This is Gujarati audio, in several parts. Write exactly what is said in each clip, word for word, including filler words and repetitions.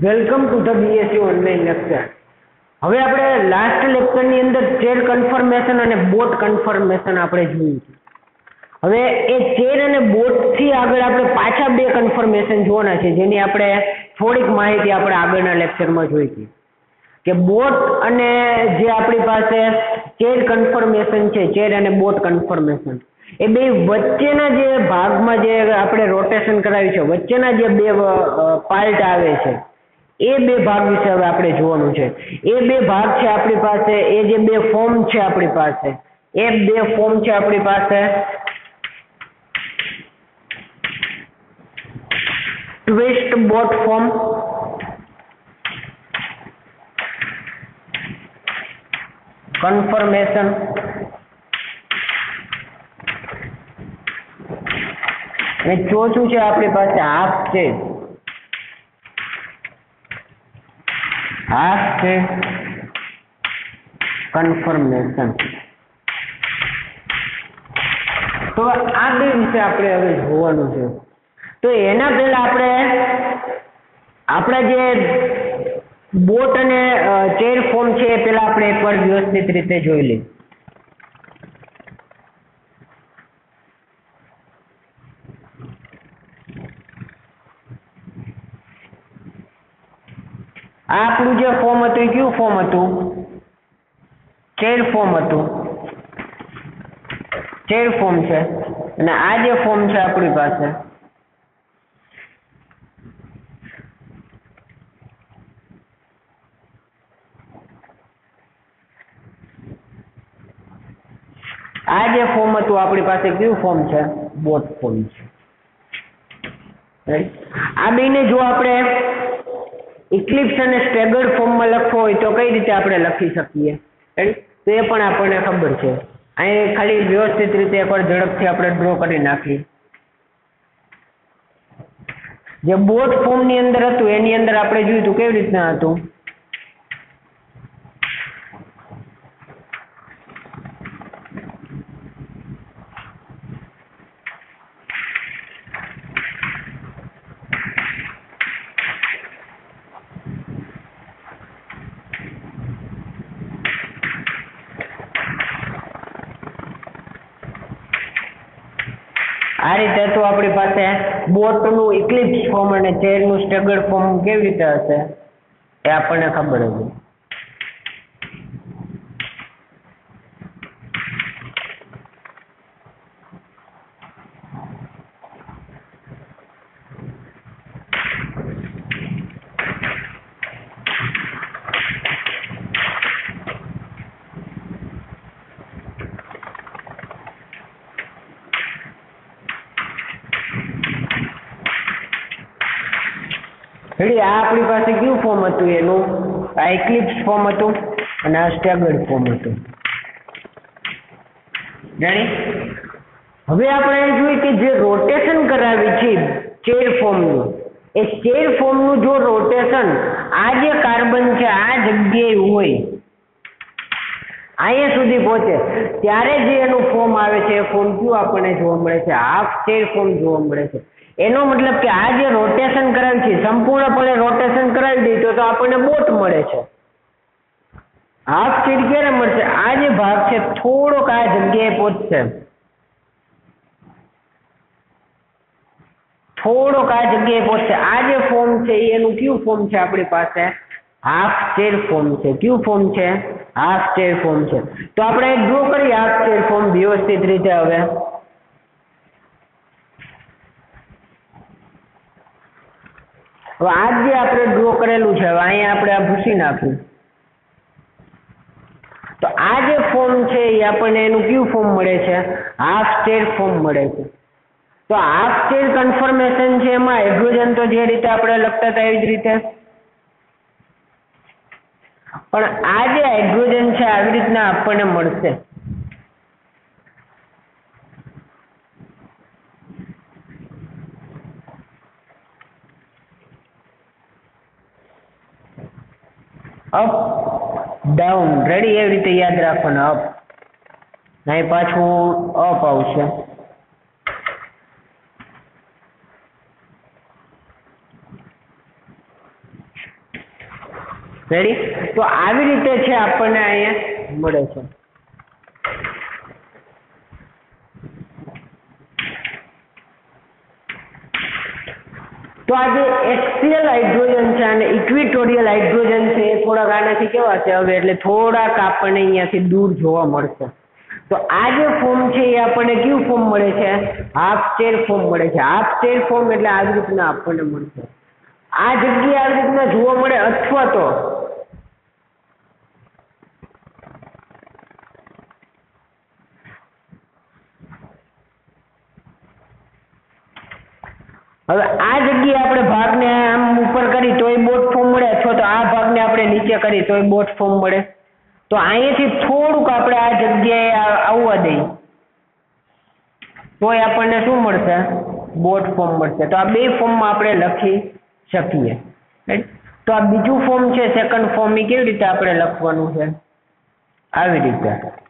Welcome to the BSc online lecture. હવે આપણે લાસ્ટ લેક્ચરની અંદર ચેર કન્ફર્મેશન અને બોટ કન્ફર્મેશન આપણે જોયું. હવે એ ચેર અને બોટથી આગળ આપણે પાછા બે કન્ફર્મેશન જોવાના છે, જેની આપણે થોડીક માહિતી આપણે આગળના લેક્ચરમાં જોઈ હતી કે બોટ અને જે આપણી પાસે ચેર કન્ફર્મેશન છે, ચેર અને બોટ કન્ફર્મેશન, એ બે વચ્ચેના જે ભાગમાં જે આપણે રોટેશન કરાવ્યું છે, વચ્ચેના જે બે પાર્ટ આવે છે, એ બે ભાગ વિશે હવે આપણે જોવાનું છે. એ બે ભાગ છે આપણી પાસે, એ જે બે ફોર્મ છે આપણી પાસે, એ બે ફોર્મ છે આપણી પાસે ટ્વિસ્ટ બોટ ફોર્મ કન્ફર્મેશન અને ચોથું છે આપણી પાસે half chair. Half chair conformation. તો આ બે વિશે આપણે હવે જોવાનું છે. તો એના પહેલા આપણે આપણા જે બોટ અને ચેર ફોર્મ છે એ પહેલા આપણે એકવાર વ્યવસ્થિત રીતે જોઈ લઈએ. આ આપણું જે ફોર્મ હતું એ કયું ફોર્મ હતું? ચેર ફોર્મ હતું. ચેર ફોર્મ છે. અને આ જે ફોર્મ છે આપણી પાસે, આ જે ફોર્મ હતું આપણી પાસે કયું ફોર્મ છે? બોટ ફોર્મ છે. આ બેને જો આપણે ઇક્લિપ્સ અને સ્ટેગર્ડ ફોર્મમાં લખવો હોય તો કઈ રીતે આપણે લખી શકીએ? તો એ પણ આપણને ખબર છે. અહીં ખાલી વ્યવસ્થિત રીતે એકવાર ઝડપથી આપણે ડ્રો કરી નાખીએ. જે બોટ ફોર્મની અંદર હતું એની અંદર આપણે જોયું હતું કેવી રીતના હતું. આ રીતે તો આપણી પાસે બોટનું ઇક્લિપ્સ ફોર્મ અને ચેરનું સ્ટેગર્ડ ફોર્મ કેવી રીતે હશે એ આપણને ખબર હતી. રેડી? આ આપણી પાસે કયું ફોર્મ હતું એનું? આ ઇક્લિપ્સ ફોર્મ હતું અને આ સ્ટેગર્ડ ફોર્મ હતું. રેડી? હવે આપણે જોઈએ કે જે રોટેશન કરાવી છે ચેર ફોર્મનું, એ ચેર ફોર્મનું જો રોટેશન આ જે કાર્બન છે આ જગ્યાએ હોય, અહીંયા સુધી પહોંચે, ત્યારે જે એનું ફોર્મ આવે છે એ ફોર્મ કયું આપણને જોવા મળે છે? હાફ ચેર ફોર્મ જોવા મળે છે. એનો મતલબ કે આ જે રોટેશન કરાવી છે, સંપૂર્ણપણે રોટેશન કરાવી દઈએ તો આપણને બોટ મળે છે. હાફ ચેર ક્યારે મળશે? આ જે ભાગ છે થોડોક આ જગ્યાએ પહોંચશે, થોડોક આ જગ્યાએ પહોંચશે. આ જે ફોર્મ છે એનું કયું ફોર્મ છે આપણી પાસે? હાફ ચેર ફોર્મ છે. કયું ફોર્મ છે? હાફ ચેર ફોર્મ છે. તો આપણે ડ્રો કરીએ હાફ ચેર ફોર્મ વ્યવસ્થિત રીતે. હવે હવે આ જે આપણે ડ્રો કરેલું છે, હવે અહીંયા આપણે આ ભૂસી નાખ્યું, તો આ જે ફોર્મ છે એ આપણને એનું કયું ફોર્મ મળે છે? હાફ ચેર ફોર્મ મળે છે. તો હાફ ચેર કન્ફર્મેશન છે એમાં હાઇડ્રોજન તો જે રીતે આપણે લખતા હતા એવી જ રીતે, પણ આ જે હાઇડ્રોજન છે આવી રીતના આપણને મળશે. Up down. રેડી? એવી રીતે યાદ રાખવાનું. અપ, અહીં પાછું અપ આવશે. રેડી? તો આવી રીતે છે આપણને અહીંયા મળે છે. તો આ જે એક્સિયલ હાઇડ્રોજન છે અને ઇક્વિટોરિયલ હાઇડ્રોજન છે એ થોડાક આનાથી કેવા છે હવે એટલે થોડાક આપણને અહીંયાથી દૂર જોવા મળશે. તો આ જે ફોર્મ છે એ આપણને કયું ફોર્મ મળે છે? હાફ ચેર ફોર્મ મળે છે. હાફ ચેર ફોર્મ એટલે આવી રીતના આપણને મળશે. આ જગ્યાએ આવી રીતના જોવા મળે અથવા તો હવે આ જગ્યાએ આપણે ભાગને આમ ઉપર કરી તોય બોટ ફોર્મ મળે અથવા તો આ ભાગને આપણે નીચે કરી તોય બોટ ફોર્મ મળે. તો અહીંયાથી થોડુંક આપણે આ જગ્યાએ આવવા દઈએ તોય આપણને શું મળશે? બોટ ફોર્મ મળશે. તો આ બે ફોર્મમાં આપણે લખી શકીએ. તો આ બીજું ફોર્મ છે સેકન્ડ ફોર્મ એ કેવી રીતે આપણે લખવાનું છે? આવી રીતે.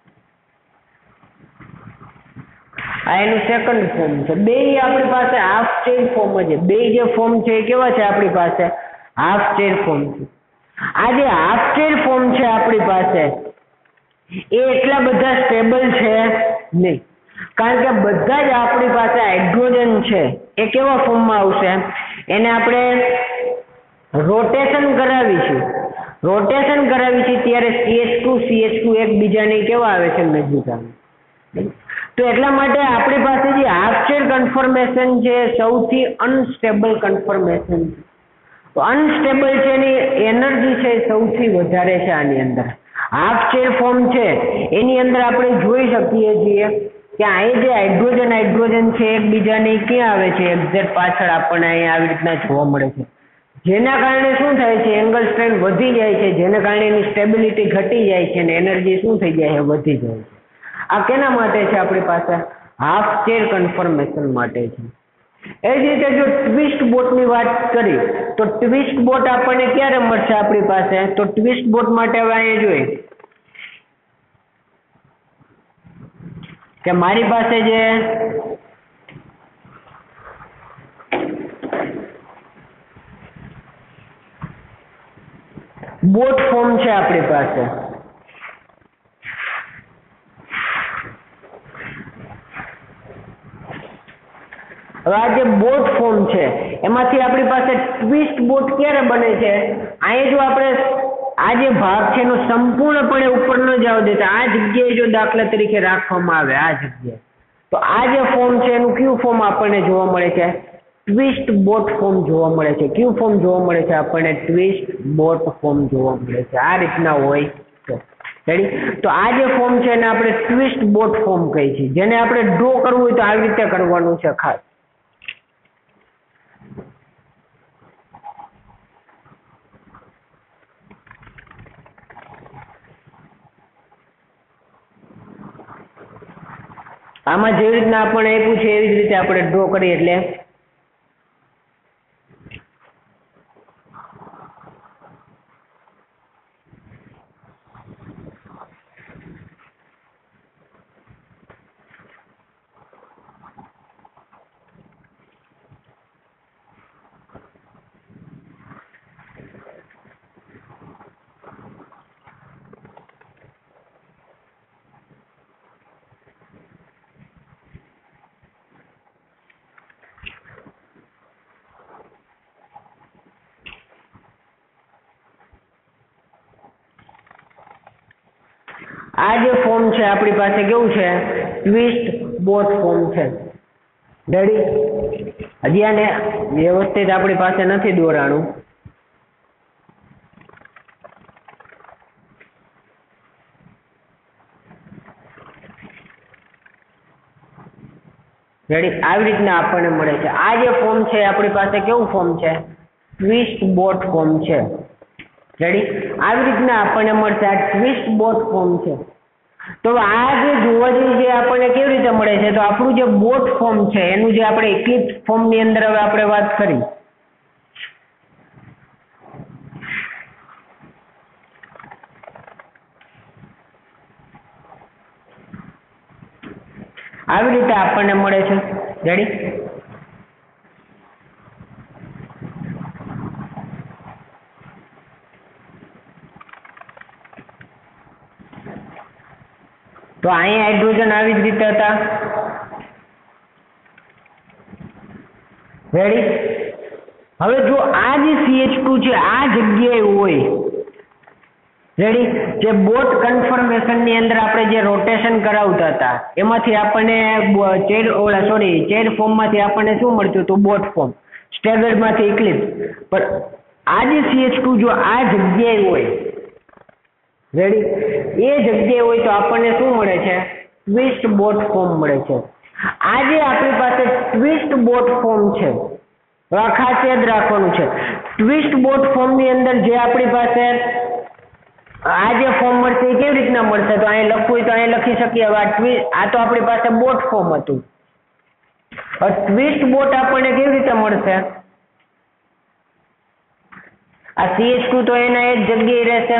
આ એનું સેકન્ડ ફોર્મ છે. બે આપણી પાસે હાફ ચેર ફોર્મ છે. બે જે ફોર્મ છે એ કેવા છે આપણી પાસે? હાફ ચેર ફોર્મ છે. આ જે હાફ ચેર ફોર્મ છે આપણી પાસે એ એટલા બધા સ્ટેબલ છે નહીં, કારણ કે બધા જ આપણી પાસે હાઇડ્રોજન છે એ કેવા ફોર્મમાં આવશે? એને આપણે રોટેશન કરાવીશું. રોટેશન કરાવીશું ત્યારે C H two C H two એકબીજાને કેવા આવે છે? નજીક આવે. તો એટલા માટે આપણી પાસે જે હાફ ચેર કન્ફર્મેશન છે સૌથી અનસ્ટેબલ કન્ફર્મેશન છે. તો અનસ્ટેબલ છે એની એનર્જી છે સૌથી વધારે છે આની અંદર. હાફ ચેર ફોર્મ છે એની અંદર આપણે જોઈ શકીએ છીએ કે આ જે હાઇડ્રોજન હાઇડ્રોજન છે એકબીજાને ક્યાં આવે છે? એક્ઝેક્ટ પાછળ આપણને અહીંયા આવી રીતના જોવા મળે છે. જેના કારણે શું થાય છે? એંગલ સ્ટ્રેન્થ વધી જાય છે, જેના કારણે એની સ્ટેબિલિટી ઘટી જાય છે અને એનર્જી શું થઈ જાય છે? વધી જાય છે. આ કેના માટે છે આપણી પાસે? હાફ ચેર કન્ફર્મેશન માટે છે. એ જ રીતે જો ટ્વિસ્ટ બોટની વાત કરી તો ટ્વિસ્ટ બોટ આપણને ક્યારે મળશે આપણી પાસે? તો ટ્વિસ્ટ બોટ માટે હવે અહીંયા જોઈએ કે મારી પાસે જે બોટ ફોર્મ છે આપણી પાસે હવે આ જે બોટ ફોર્મ છે એમાંથી આપણી પાસે ટ્વિસ્ટ બોટ ક્યારે બને છે? અહીંયા જો આપણે આ જે ભાગ છે એનો સંપૂર્ણપણે ઉપર ન જવા દેતા આ જગ્યાએ જો દાખલા તરીકે રાખવામાં આવે આ જગ્યાએ, તો આ જે ફોર્મ છે એનું કયું ફોર્મ આપણને જોવા મળે છે? ટ્વિસ્ટ બોટ ફોર્મ જોવા મળે છે. કયું ફોર્મ જોવા મળે છે આપણને? ટ્વિસ્ટ બોટ ફોર્મ જોવા મળે છે. આ રીતના હોય છે. રેડી? તો આ જે ફોર્મ છે એને આપણે ટ્વિસ્ટ બોટ ફોર્મ કહીએ છીએ. જેને આપણે ડ્રો કરવું હોય તો આવી રીતે કરવાનું છે ખાસ. આમાં જેવી રીતના આપણે આપ્યું છે એવી જ રીતે આપણે ડ્રો કરીએ એટલે આ જે ફોર્મ છે આપણી પાસે કેવું છે? ટ્વિસ્ટ બોટ ફોર્મ છે. રેડી? હજી આને વ્યવસ્થિત આપણી પાસે નથી દોરાણું. રેડી? આવી રીતના આપણને મળે છે. આ જે ફોર્મ છે આપણી પાસે કેવું ફોર્મ છે? ટ્વિસ્ટ બોટ ફોર્મ છે. રેડી? આવી રીતના આપણને મળશે. આ ટ્વિસ્ટ બોટ ફોર્મ છે. તો આ જે જોવા જઈએ જે આપણને કેવી રીતે મળે છે? તો આપણું જે બોટ ફોર્મ છે એનું જે આપણે ઇક્લિપ્સ ફોર્મ ની અંદર હવે આપણે વાત કરી આવી રીતે આપણને મળે છે. રેડી? તો અહીંયા હાઇડ્રોજન આવી જ રીતે હતા. રેડી. હવે જો આ જે સી એચ ટુ છે આ જગ્યાએ હોય, રેડી, જે બોટ કન્ફર્મેશન ની અંદર આપણે જે રોટેશન કરાવતા હતા એમાંથી આપણને ચેર ઓલા સોરી ચેર ફોર્મ માંથી આપણને શું મળતું હતું? Boat form. સ્ટેગર્ડ માંથી ઇક્લિપ્સ. પણ આ જે સી એચ ટુ જો આ જગ્યાએ હોય, રેડી, એ જગ્યાએ હોય તો આપણને શું મળે છે? ટ્વિસ્ટ બોટ ફોર્મ મળે છે. આ જે આપણી પાસે ટ્વિસ્ટ બોટ ફોર્મ છે, આ ખાસ યાદ રાખવાનું છે. ટ્વિસ્ટ બોટ ફોર્મ ની અંદર જે આપણી પાસે આ જે ફોર્મ મળશે એ કેવી રીતના મળશે? તો અહીં લખવું હોય તો અહીં લખી શકીએ. હવે આ ટ્વિસ્ટ, આ તો આપણી પાસે બોટ ફોર્મ હતું. ટ્વિસ્ટ બોટ આપણને કેવી રીતે મળશે? આ સી એચ ટુ તો એના એ જ જગ્યાએ રહેશે,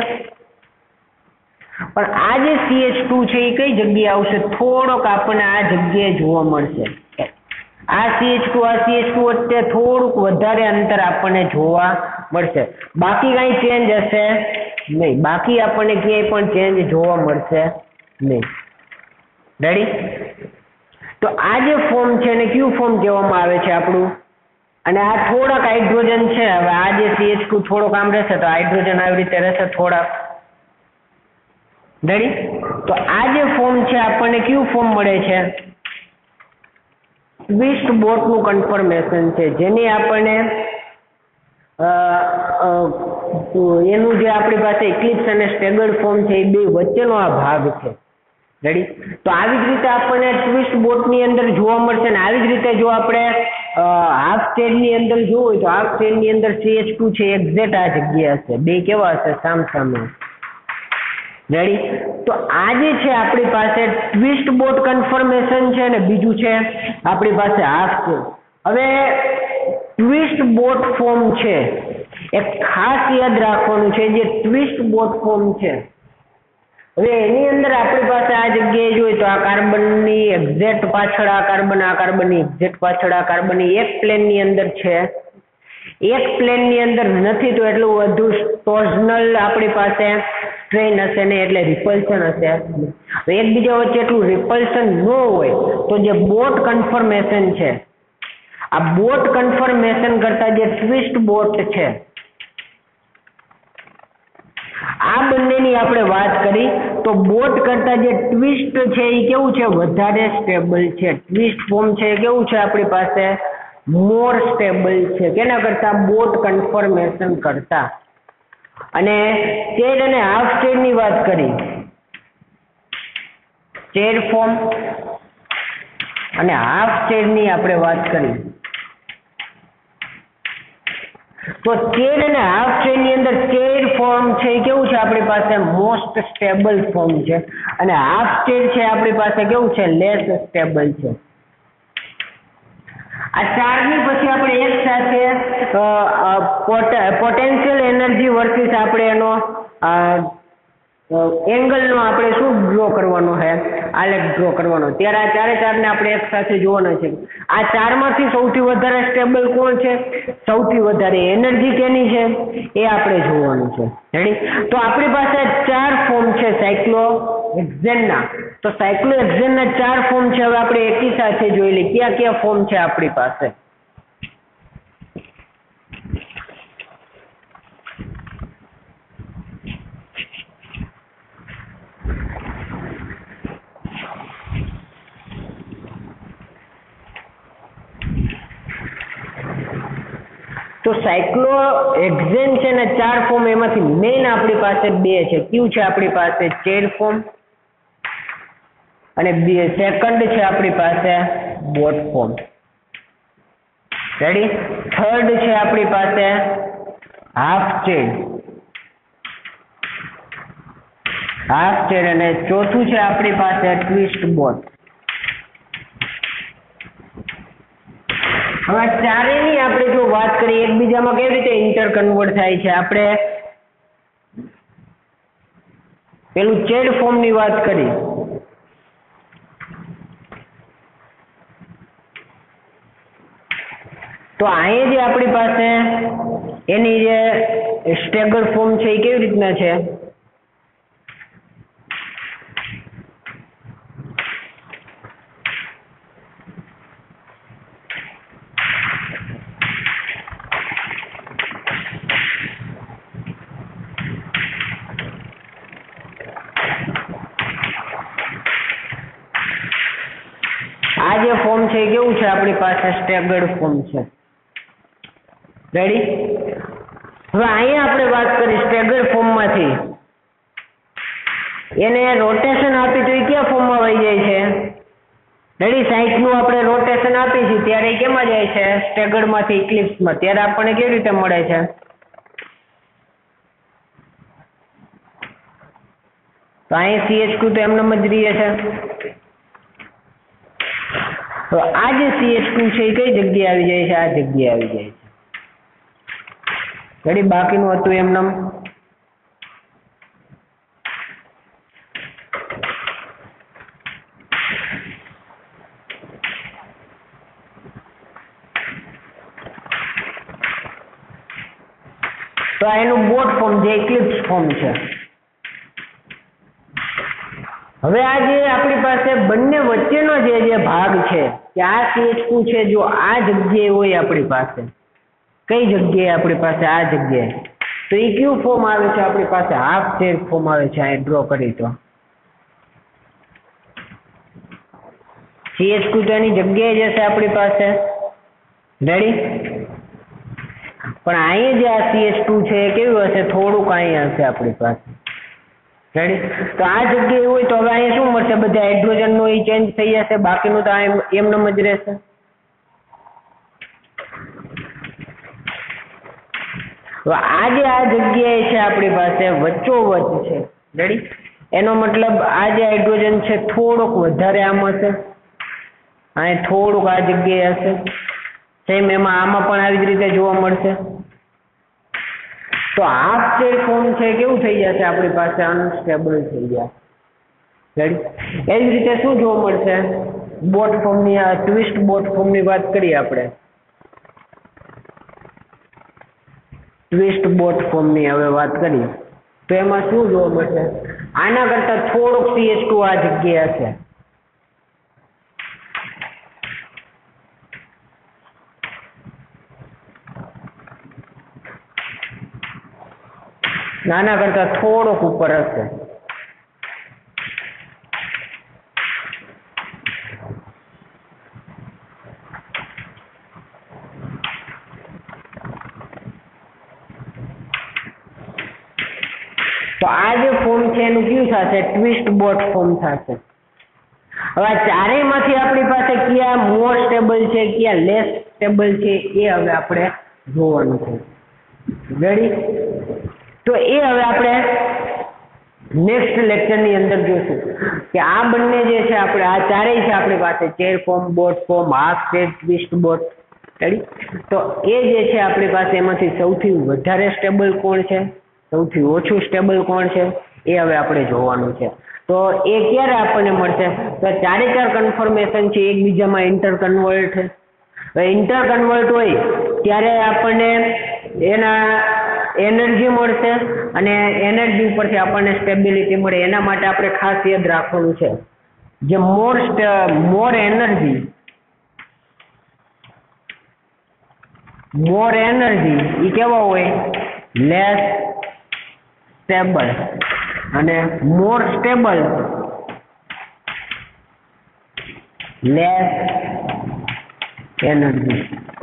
પણ આ જે સી એચ ટુ છે એ કઈ જગ્યાએ આવશે? થોડોક આપણને આ જગ્યાએ જોવા મળશે. આ સી એચ ટુ આ સી એચ ટુ વચ્ચે થોડુંક વધારે અંતર આપણને જોવા મળશે. બાકી કઈ ચેન્જ હશે નહીં. બાકી આપણને ક્યાંય પણ ચેન્જ જોવા મળશે નહીં. રેડી. તો આ જે ફોર્મ છે એને ક્યુ ફોર્મ કહેવામાં આવે છે આપણું. અને આ થોડાક હાઇડ્રોજન છે. હવે આ જે સી એચ ટુ થોડોક આમ રહેશે તો હાઇડ્રોજન આવી રીતે રહેશે થોડાક. રેડી. તો આ જે ફોર્મ છે આપણને ક્યુ ફોર્મ મળે છે? ટ્વિસ્ટ બોટનું કન્ફર્મેશન છે, જેની આપણને એનું જે આપણી પાસે ઇક્લિપ્સ અને સ્ટેગર્ડ ફોર્મ છે એ બે વચ્ચેનો આ ભાગ છે. રેડી. તો આવી જ રીતે આપણને ટ્વિસ્ટ બોટની અંદર જોવા મળશે. ને આવી જ રીતે જો આપણે હાફ ચેનની અંદર જોવું હોય તો હાફ ચેનની અંદર સી એચ ટુ છે એક્ઝેક્ટ આ જગ્યા હશે. બે કેવા હશે? સામ સામે. રેડી. તો આ જે છે આપણી પાસે ટ્વિસ્ટ બોટ કન્ફર્મેશન છે ને બીજું છે આપણી પાસે હાફ ચેન. હવે ટ્વિસ્ટ બોટ ફોર્મ છે એ ખાસ યાદ રાખવાનું છે. જે ટ્વિસ્ટ બોટ ફોર્મ છે, હવે એની અંદર આપણી પાસે આ જગ્યાએ જોઈએ તો આ કાર્બનની એક્ઝેક્ટ પાછળ આ કાર્બન, આ કાર્બનની એક્ઝેક્ટ પાછળ આ કાર્બનની એક પ્લેનની અંદર છે. એક પ્લેનની અંદર નથી તો એટલું વધુ ટોર્ઝનલ આપણી પાસે સ્ટ્રેન હશે ને, એટલે રિપલ્શન હશે. એકબીજા વચ્ચે એટલું રિપલ્શન ન હોય તો જે બોટ કન્ફર્મેશન છે, આ બોટ કન્ફર્મેશન કરતા જે ટ્વિસ્ટ બોટ છે આ બંનેની આપણે વાત કરી તો બોટ કરતા જે ટ્વિસ્ટ છે એ કેવું છે? વધારે સ્ટેબલ છે. ટ્વિસ્ટ ફોર્મ છે એ કેવું છે આપણી પાસે? મોર સ્ટેબલ છે. કેના કરતા? બોટ કન્ફર્મેશન કરતા. અને ચેર અને હાફ ચેર ની વાત કરી, ચેર ફોર્મ અને હાફ ચેર ની આપણે વાત કરી. તો ચેર અને હાફ ચેર ની અંદર ચેર ફોર્મ છે એ કેવું છે આપણી પાસે? મોસ્ટ સ્ટેબલ ફોર્મ છે. અને હાફ ચેર છે આપણી પાસે કેવું છે? લેસ સ્ટેબલ છે. આ ચારની પછી આપણે એક સાથે પોટેન્શિયલ એનર્જી વર્સિસ આપણે એનો એંગલનો આપણે શું ડ્રો કરવાનો છે? આલેખ ડ્રો કરવાનો. ત્યારે આ ચારે ચારને આપણે એક સાથે જોવાના છે. આ ચારમાંથી સૌથી વધારે સ્ટેબલ કોણ છે? સૌથી વધારે એનર્જી કેની છે એ આપણે જોવાનું છે. રેડી. તો આપણી પાસે ચાર ફોર્મ છે સાયક્લોહેક્સેનના. તો સાયક્લોહેક્સેનના ચાર ફોર્મ છે. હવે આપણે એકી સાથે જોઈ લઈએ ક્યાં ક્યાં ફોર્મ છે આપણી પાસે. તો સાયક્લોહેક્સેન છે ને ચાર ફોર્મ, એમાંથી મેઇન આપણી પાસે બે છે. કયું છે આપણી પાસે? Chair form. અને સેકન્ડ છે આપણી પાસે બોટ ફોર્મ. રેડી. થર્ડ છે આપણી પાસે હાફ ચેન, હાફ ચેન. અને ચોથું છે આપણી પાસે ટ્વિસ્ટ બોટ. હવે ચારેયની આપણે જો વાત કરીએ એકબીજામાં કેવી રીતે ઇન્ટર કન્વર્ટ થાય છે, આપણે પેલું ચેડ ફોર્મ ની વાત કરી. તો અહીંયા જે આપણી પાસે એની જે સ્ટેગર ફોર્મ છે એ કેવી રીતના છે? છે આપણી પાસે સ્ટેગર્ડ ફોર્મ છે. રેડી? હવે અહીંયા આપણે વાત કરી સ્ટેગર્ડ ફોર્મમાંથી એને રોટેશન આપી તો એ કયા ફોર્મમાં વહી જાય છે? રેડી? સાઈઠનું આપણે રોટેશન આપી છે ત્યારે એ કેમાં જાય છે? સ્ટેગર્ડમાંથી ઇક્લિપ્સમાં. ત્યારે આપણને કેવી રીતે મળે છે? તો અહીં સી એચ ટુ તો એમનેમ જ રહે છે. તો આ જે સી એચ ટુ છે એ કઈ જગ્યાએ આવી જાય છે? આ જગ્યાએ આવી જાય છે. રેડી? બાકીનું હતું એમનેમ. તો આ એનું બોટ ફોર્મ જે ઇક્લિપ્સ ફોર્મ છે. હવે આ જે આપણી પાસે બંને વચ્ચેનો જે જે ભાગ છે કે આ સી એચ ટુ છે જો આ જગ્યાએ હોય આપણી પાસે, કઈ જગ્યાએ આપણી પાસે? આ જગ્યાએ. તો એ કયું ફોર્મ આવે છે આપણી પાસે? હાફ ચેર ફોર્મ આવે છે. અહીં ડ્રો કરી તો સી એચ ટુ તો એની જગ્યાએ જશે આપણી પાસે. રેડી? પણ અહીંયા જે આ સી એચ ટુ છે એ કેવું હશે? થોડુંક અહીંયા હશે આપણી પાસે. રેડી? તો આ જગ્યાએ હોય તો હવે અહીંયા શું મળશે? બધા હાઇડ્રોજનનો એ ચેન્જ થઈ જશે, બાકીનું તો એમનેમ જ રહેશે. તો આ જે આ જગ્યાએ છે આપણી પાસે વચ્ચોવચ્ચ છે. રેડી? એનો મતલબ આ જે હાઇડ્રોજન છે થોડુંક વધારે આમ હશે, અહીં થોડુંક આ જગ્યાએ હશે. સેમ એમાં આમાં પણ આવી જ રીતે જોવા મળશે. તો હાફ ચેર ફોર્મ છે કેવું થઈ જશે આપણી પાસે? અનસ્ટેબલ થઈ જાય. રેડી? એવી રીતે શું જોવા મળશે? બોટ ફોર્મની, આ ટ્વિસ્ટ બોટ ફોર્મની વાત કરીએ આપણે. ટ્વિસ્ટ બોટ ફોર્મની હવે વાત કરીએ તો એમાં શું જોવા મળશે? આના કરતા થોડુંક સી એચ ટુ આ જગ્યાએ હશે. નાના કરતા થોડોક ઉપર હશે. તો આ જે ફોર્મ છે એનું કયું થશે? ટ્વિસ્ટ બોટ ફોર્મ થશે. હવે આ ચારેયમાંથી આપણી પાસે કયા મોર સ્ટેબલ છે, કયા લેસ સ્ટેબલ છે એ હવે આપણે જોવાનું છે. રેડી? તો એ હવે આપણે નેક્સ્ટ લેક્ચરની અંદર જોશું કે આ બંને જે છે આપણે આ ચારેય છે આપણી પાસે chair form, boat form, half chair, twist boat. Ready? તો એ જે છે આપણી પાસે એમાંથી સૌથી વધારે સ્ટેબલ કોણ છે, સૌથી ઓછું સ્ટેબલ કોણ છે એ હવે આપણે જોવાનું છે. તો એ ક્યારે આપણને મળશે? તો ચારે ચાર કન્ફર્મેશન છે એકબીજામાં ઇન્ટર કન્વર્ટ છે. ઇન્ટર કન્વર્ટ હોય ત્યારે આપણને એના એનર્જી મળશે અને એનર્જી ઉપરથી આપણને સ્ટેબિલિટી મળે. એના માટે આપણે ખાસ યાદ રાખવાનું છે જે મોર મોર એનર્જી મોર એનર્જી એ કેવા હોય? Less stable. અને મોર સ્ટેબલ લેસ એનર્જી.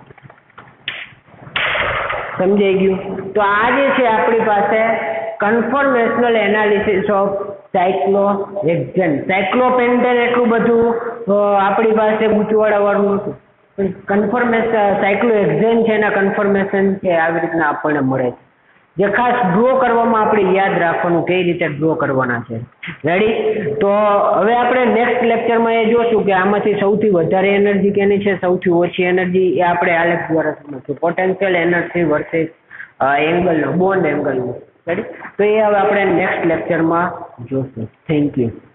સમજાઈ ગયું? તો આ જે છે આપણી પાસે conformational analysis of cyclohexane. Cyclopentane એટલું બધું આપણી પાસે ગૂંચવાડા વાળું નહોતું, પણ કન્ફર્મેશન સાયક્લોહેક્સેન છે એના કન્ફર્મેશન છે આવી રીતના આપણને મળે છે. જે ખાસ ડ્રો કરવામાં આપણે યાદ રાખવાનું કઈ રીતે ડ્રો કરવાના છે. રેડી? તો હવે આપણે નેક્સ્ટ લેક્ચરમાં એ જોશું કે આમાંથી સૌથી વધારે એનર્જી કેની છે, સૌથી ઓછી એનર્જી એ આપણે આલેખ દ્વારા સમજશું. પોટેન્શિયલ એનર્જી વર્સેસ એંગલનો, બોન્ડ એંગલનો. રેડી? તો એ હવે આપણે નેક્સ્ટ લેક્ચરમાં જોશું. Thank you.